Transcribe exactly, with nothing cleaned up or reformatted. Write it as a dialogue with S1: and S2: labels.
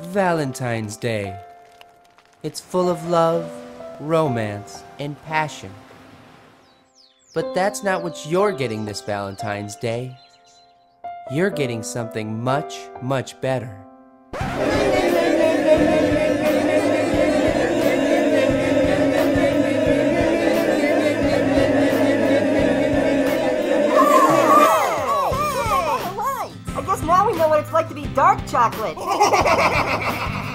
S1: Valentine's Day. It's full of love, romance, and passion. But that's not what you're getting this Valentine's Day. You're getting something much, much better.
S2: I guess now we know what it's like to be dark chocolate.